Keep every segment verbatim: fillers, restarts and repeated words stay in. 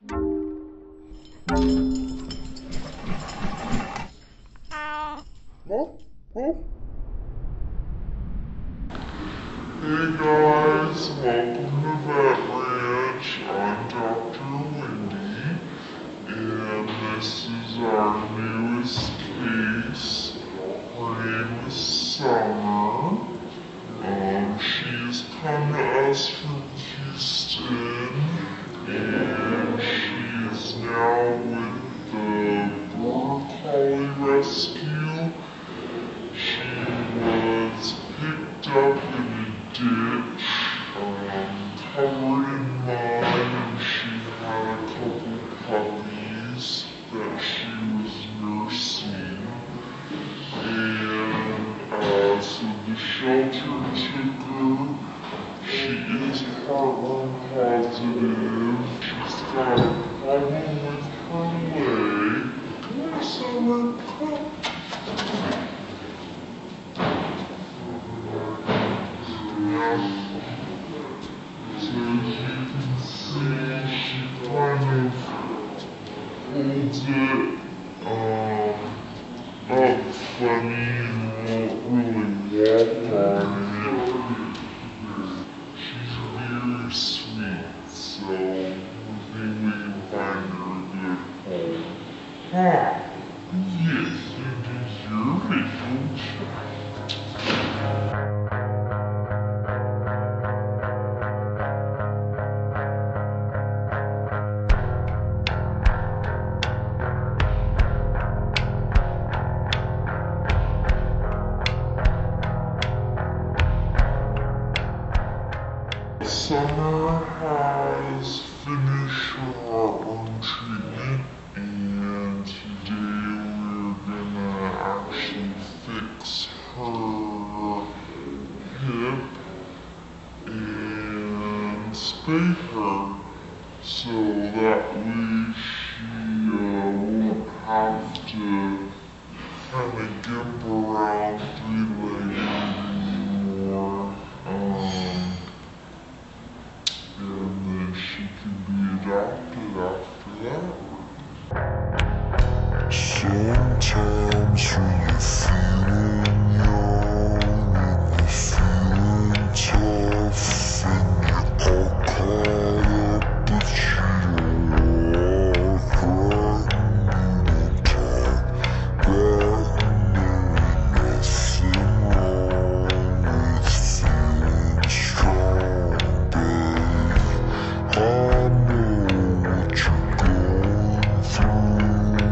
Hey guys, welcome to Vet Ranch. I'm Doctor Wendy, and this is our newest case. Her name is Summer. Um, she's come to us from Houston, and she is now with the Border Collie Rescue. She was picked up in a ditch, um, covered in mud, and she had a couple puppies that she was nursing. And uh, so the shelter took her. She is heartworm positive. She's got a problem with her leg. Come on, Summer, come. So as you can see, she kind of holds it um, up funny and won't really walk on it. She's very sweet, so we think we can find her a good home. Ah, yes, you deserve it, don't you? Summer has finished her heartworm treatment, and today we're gonna actually fix her hip and spay her, so that way she uh, won't have to kind of gimp around three-legged anymore. Um, And then she can be adopted after that. Sometimes when you're feeling young and you're feeling tough and you're all caught up, but you don't walk right and you don't talk right, and there ain't nothing wrong with feeling strong. I know what you're going through.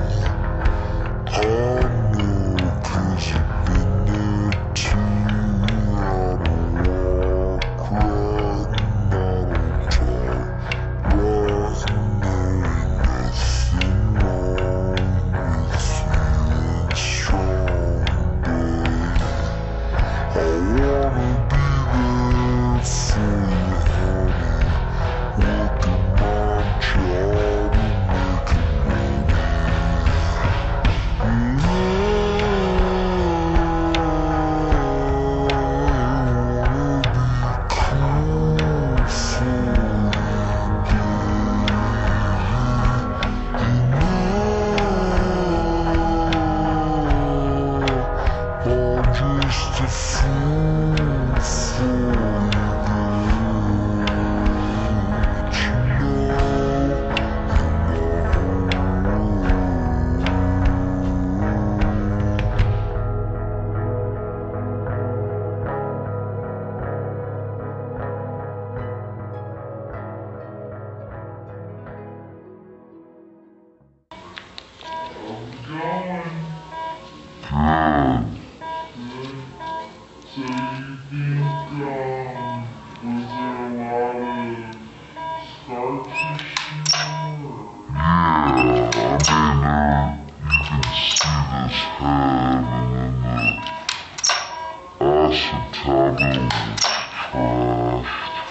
I know 'cause I've been there too. I don't walk right and I don't talk right, and there ain't nothing wrong with feeling strong, babe. I wanna be there for you, honey. Working my job and making money. And I wanna be cool for you, baby. And I'm just a fool for you, baby. Good. Good. So you think, um, was there a lot of scar tissue? Or? Yeah, I mean, uh, you can see this head, and then the acetabulum was trashed.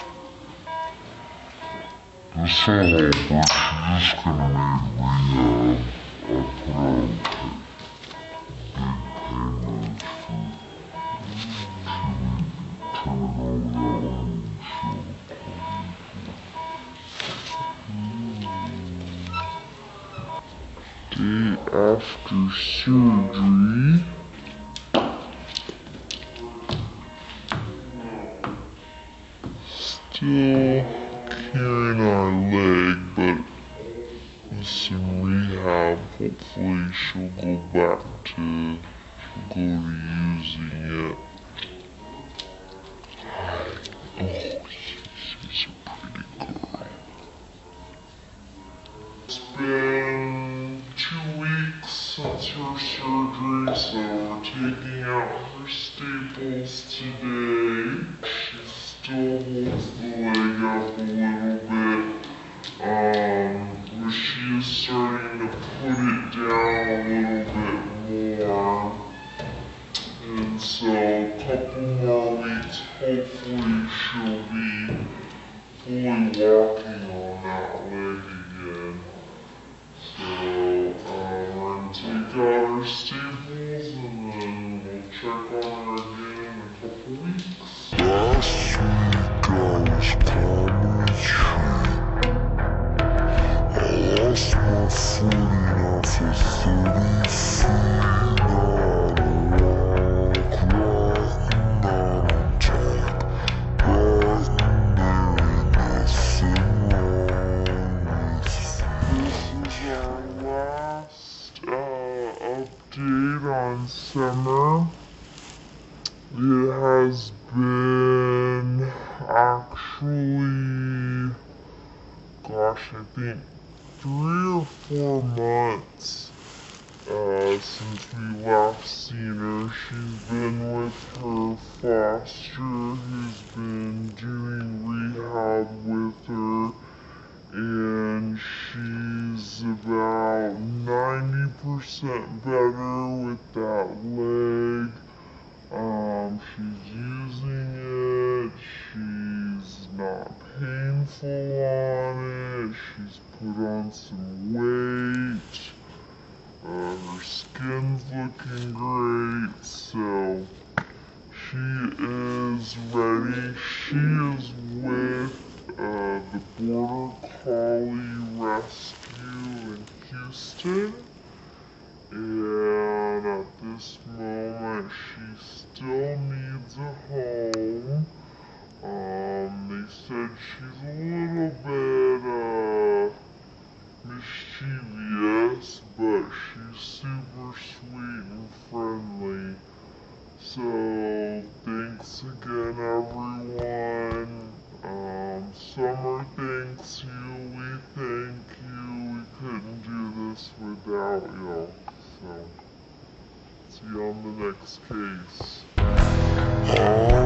This will help, but she's just gonna need rehab. I'll put her on big pain meds for turn it over that way and she'll recover. day after surgery. Still carrying our leg, but with some rehab, hopefully she'll go back to, she'll go to using it. Oh, she's a pretty girl. It's been two weeks since her surgery, so we're taking out her staples today. She still holds the leg up a little bit. Um, where she is starting to put it down a little bit more. And so a couple more weeks, hopefully she'll be fully walking on that leg again. So uh, we're going to take out our staples and then we'll check on her again in a couple weeks. Last week I was climbing a tree. I lost my footing off a thirty feet on a rock, right not on tape, right near nothing wrong with me. This is our last uh, update on summer. It has been actually, gosh, I think three or four months uh, since we last seen her. She's been with her foster, who's been doing rehab with her, and she's about ninety percent better with that leg. Um, she's using it, she's not painful on it, she's put on some weight, uh, her skin's looking great, so she is ready. She is with uh, the Border Collie Rescue in Houston. And at this moment, she still needs a home. Um, they said she's a little bit, uh, mischievous, but she's super sweet and friendly. So, thanks again, everyone. Um, Summer thanks you, we thank you. We couldn't do this without y'all. So, see you on the next case.